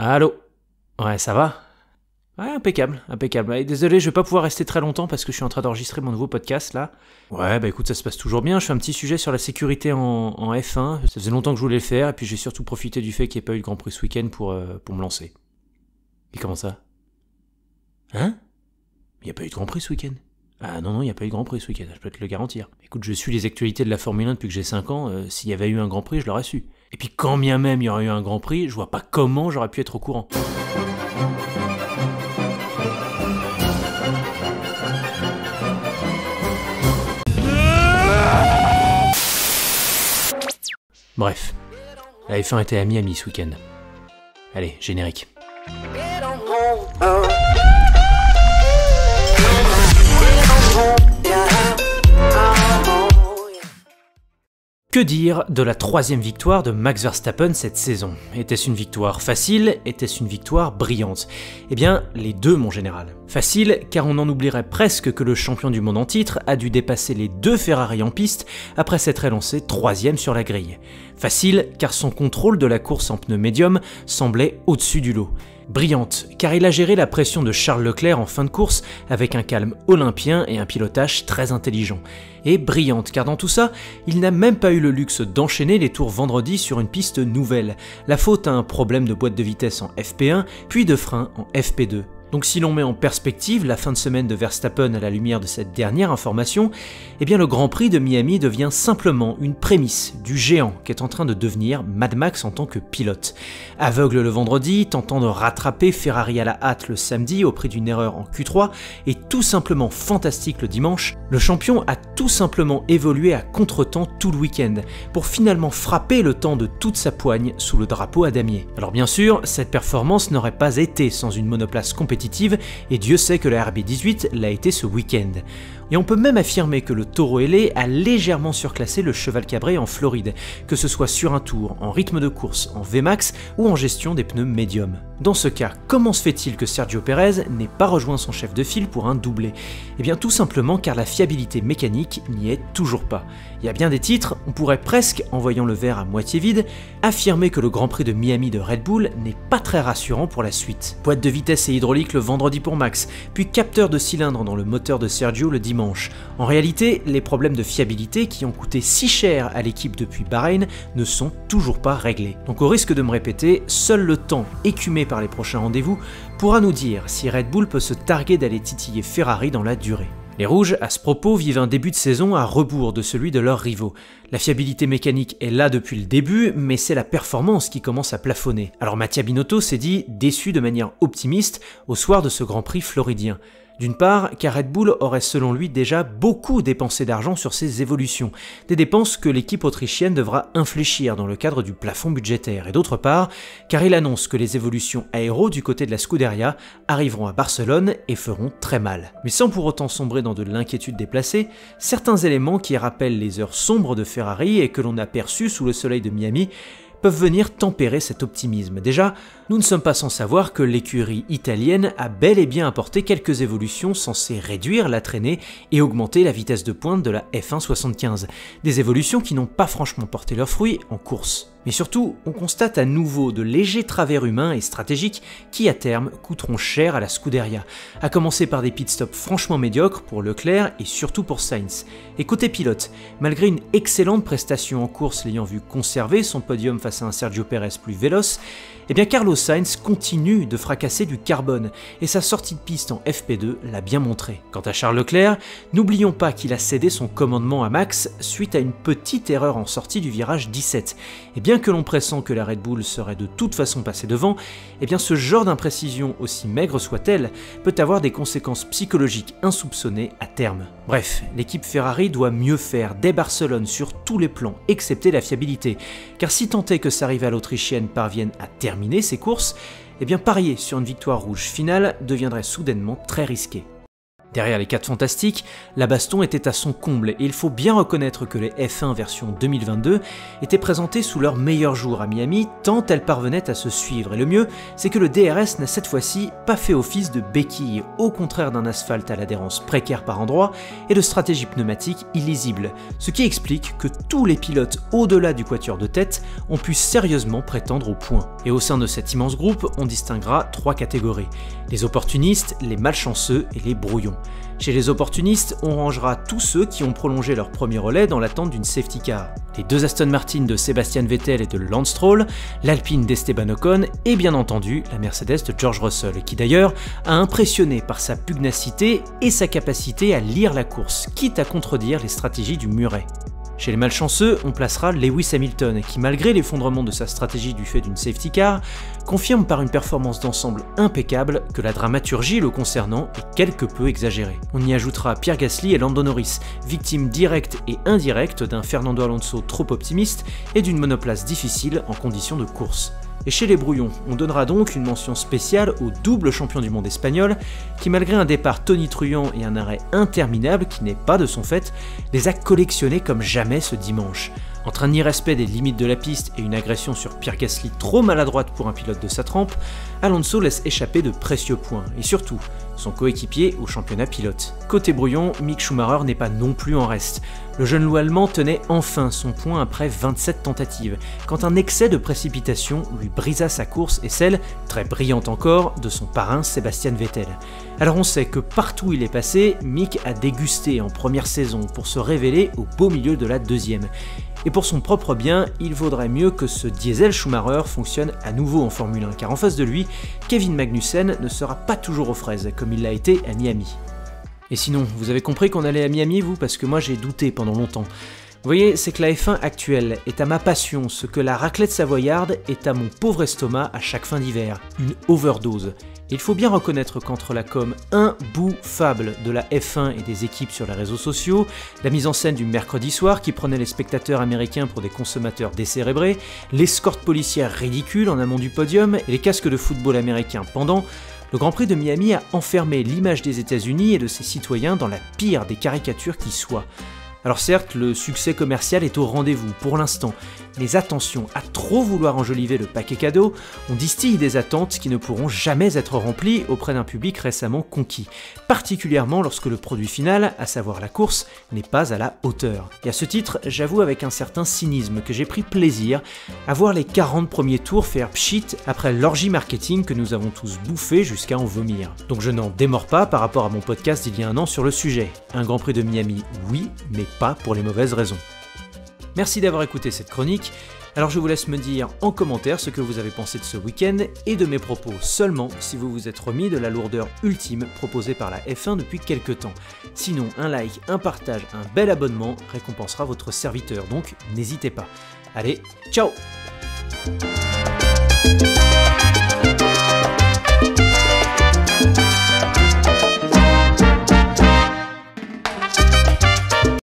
Allô? Ouais, ça va? Ouais, impeccable, impeccable. Ouais, désolé, je vais pas pouvoir rester très longtemps parce que je suis en train d'enregistrer mon nouveau podcast là. Ouais, bah écoute, ça se passe toujours bien. Je fais un petit sujet sur la sécurité en F1. Ça faisait longtemps que je voulais le faire et puis j'ai surtout profité du fait qu'il n'y ait pas eu de Grand Prix ce week-end pour me lancer. Et comment ça? Hein? Il n'y a pas eu de Grand Prix ce week-end? Ah non, il n'y a pas eu de Grand Prix ce week-end, je peux te le garantir. Écoute, je suis les actualités de la Formule 1 depuis que j'ai 5 ans, s'il y avait eu un Grand Prix, je l'aurais su. Et puis quand bien même il y aurait eu un Grand Prix, je vois pas comment j'aurais pu être au courant. Bref, la F1 était à Miami ce week-end. Allez, générique. Que dire de la 3e victoire de Max Verstappen cette saison? Était-ce une victoire facile? Était-ce une victoire brillante? Eh bien, les deux mon général. Facile, car on en oublierait presque que le champion du monde en titre a dû dépasser les 2 Ferrari en piste après s'être élancé 3e sur la grille. Facile, car son contrôle de la course en pneu médium semblait au-dessus du lot. Brillante, car il a géré la pression de Charles Leclerc en fin de course avec un calme olympien et un pilotage très intelligent. Et brillante, car dans tout ça, il n'a même pas eu le luxe d'enchaîner les tours vendredi sur une piste nouvelle, la faute à un problème de boîte de vitesse en FP1, puis de frein en FP2. Donc si l'on met en perspective la fin de semaine de Verstappen à la lumière de cette dernière information, eh bien le Grand Prix de Miami devient simplement une prémisse du géant qu'est en train de devenir Mad Max en tant que pilote. Aveugle le vendredi, tentant de rattraper Ferrari à la hâte le samedi au prix d'une erreur en Q3, et tout simplement fantastique le dimanche, le champion a tout simplement évolué à contre-temps tout le week-end, pour finalement frapper le temps de toute sa poigne sous le drapeau à damier. Alors bien sûr, cette performance n'aurait pas été sans une monoplace compétitive, et Dieu sait que la RB18 l'a été ce week-end. Et on peut même affirmer que le Toro ailé a légèrement surclassé le cheval cabré en Floride, que ce soit sur un tour, en rythme de course, en VMAX ou en gestion des pneus médiums. Dans ce cas, comment se fait-il que Sergio Pérez n'ait pas rejoint son chef de file pour un doublé? Eh bien tout simplement car la fiabilité mécanique n'y est toujours pas. Il y a bien des titres, on pourrait presque, en voyant le verre à moitié vide, affirmer que le Grand Prix de Miami de Red Bull n'est pas très rassurant pour la suite. Boîte de vitesse et hydraulique le vendredi pour Max, puis capteur de cylindre dans le moteur de Sergio le dimanche. En réalité, les problèmes de fiabilité qui ont coûté si cher à l'équipe depuis Bahreïn ne sont toujours pas réglés. Donc au risque de me répéter, seul le temps, écumé par les prochains rendez-vous, pourra nous dire si Red Bull peut se targuer d'aller titiller Ferrari dans la durée. Les Rouges, à ce propos, vivent un début de saison à rebours de celui de leurs rivaux. La fiabilité mécanique est là depuis le début, mais c'est la performance qui commence à plafonner. Alors Mattia Binotto s'est dit déçu de manière optimiste au soir de ce Grand Prix floridien. D'une part, car Red Bull aurait selon lui déjà beaucoup dépensé d'argent sur ses évolutions, des dépenses que l'équipe autrichienne devra infléchir dans le cadre du plafond budgétaire, et d'autre part, car il annonce que les évolutions aéro du côté de la Scuderia arriveront à Barcelone et feront très mal. Mais sans pour autant sombrer dans de l'inquiétude déplacée, certains éléments qui rappellent les heures sombres de Ferrari et que l'on a perçus sous le soleil de Miami peuvent venir tempérer cet optimisme. Déjà, nous ne sommes pas sans savoir que l'écurie italienne a bel et bien apporté quelques évolutions censées réduire la traînée et augmenter la vitesse de pointe de la F1 75. Des évolutions qui n'ont pas franchement porté leurs fruits en course. Mais surtout, on constate à nouveau de légers travers humains et stratégiques qui à terme coûteront cher à la Scuderia, à commencer par des pitstops franchement médiocres pour Leclerc et surtout pour Sainz. Et côté pilote, malgré une excellente prestation en course l'ayant vu conserver son podium face à un Sergio Pérez plus véloce, eh bien Carlos Sainz continue de fracasser du carbone et sa sortie de piste en FP2 l'a bien montré. Quant à Charles Leclerc, n'oublions pas qu'il a cédé son commandement à Max suite à une petite erreur en sortie du virage 17. Et bien que l'on pressent que la Red Bull serait de toute façon passée devant, eh bien ce genre d'imprécision, aussi maigre soit-elle, peut avoir des conséquences psychologiques insoupçonnées à terme. Bref, l'équipe Ferrari doit mieux faire dès Barcelone sur tous les plans, excepté la fiabilité, car si tant est que sa rivale autrichienne parvienne à terminer ses courses, eh bien parier sur une victoire rouge finale deviendrait soudainement très risqué. Derrière les 4 fantastiques, la baston était à son comble et il faut bien reconnaître que les F1 version 2022 étaient présentées sous leur meilleur jour à Miami tant elles parvenaient à se suivre. Et le mieux, c'est que le DRS n'a cette fois-ci pas fait office de béquille, au contraire d'un asphalte à l'adhérence précaire par endroits et de stratégie pneumatique illisible, ce qui explique que tous les pilotes au-delà du quatuor de tête ont pu sérieusement prétendre au point. Et au sein de cet immense groupe, on distinguera 3 catégories, les opportunistes, les malchanceux et les brouillons. Chez les opportunistes, on rangera tous ceux qui ont prolongé leur premier relais dans l'attente d'une safety car. Les 2 Aston Martin de Sebastian Vettel et de Lance Stroll, l'Alpine d'Esteban Ocon et bien entendu la Mercedes de George Russell, qui d'ailleurs a impressionné par sa pugnacité et sa capacité à lire la course, quitte à contredire les stratégies du muret. Chez les malchanceux, on placera Lewis Hamilton, qui malgré l'effondrement de sa stratégie du fait d'une safety car, confirme par une performance d'ensemble impeccable que la dramaturgie le concernant est quelque peu exagérée. On y ajoutera Pierre Gasly et Lando Norris, victimes directes et indirectes d'un Fernando Alonso trop optimiste et d'une monoplace difficile en conditions de course. Et chez les brouillons, on donnera donc une mention spéciale au double champion du monde espagnol qui, malgré un départ tonitruant et un arrêt interminable qui n'est pas de son fait, les a collectionnés comme jamais ce dimanche. Entre un irrespect des limites de la piste et une agression sur Pierre Gasly trop maladroite pour un pilote de sa trempe, Alonso laisse échapper de précieux points, et surtout, son coéquipier au championnat pilote. Côté brouillon, Mick Schumacher n'est pas non plus en reste. Le jeune loup allemand tenait enfin son point après 27 tentatives, quand un excès de précipitation lui brisa sa course et celle, très brillante encore, de son parrain Sebastian Vettel. Alors on sait que partout où il est passé, Mick a dégusté en première saison pour se révéler au beau milieu de la deuxième. Et pour son propre bien, il vaudrait mieux que ce diesel Schumacher fonctionne à nouveau en Formule 1, car en face de lui, Kevin Magnussen ne sera pas toujours aux fraises, comme il l'a été à Miami. Et sinon, vous avez compris qu'on allait à Miami, vous? Parce que moi j'ai douté pendant longtemps. Vous voyez, c'est que la F1 actuelle est à ma passion ce que la raclette savoyarde est à mon pauvre estomac à chaque fin d'hiver, une overdose. Et il faut bien reconnaître qu'entre la com imbouffable de la F1 et des équipes sur les réseaux sociaux, la mise en scène du mercredi soir qui prenait les spectateurs américains pour des consommateurs décérébrés, l'escorte policière ridicule en amont du podium et les casques de football américains pendant, le Grand Prix de Miami a enfermé l'image des États-Unis et de ses citoyens dans la pire des caricatures qui soient. Alors certes, le succès commercial est au rendez-vous pour l'instant, mais attention à trop vouloir enjoliver le paquet cadeau, on distille des attentes qui ne pourront jamais être remplies auprès d'un public récemment conquis, particulièrement lorsque le produit final, à savoir la course, n'est pas à la hauteur. Et à ce titre, j'avoue avec un certain cynisme que j'ai pris plaisir à voir les 40 premiers tours faire pchit après l'orgie marketing que nous avons tous bouffé jusqu'à en vomir. Donc je n'en démords pas par rapport à mon podcast d'il y a un an sur le sujet. Un Grand Prix de Miami, oui, mais pas pour les mauvaises raisons. Merci d'avoir écouté cette chronique, alors je vous laisse me dire en commentaire ce que vous avez pensé de ce week-end et de mes propos seulement si vous vous êtes remis de la lourdeur ultime proposée par la F1 depuis quelques temps. Sinon, un like, un partage, un bel abonnement récompensera votre serviteur, donc n'hésitez pas. Allez, ciao!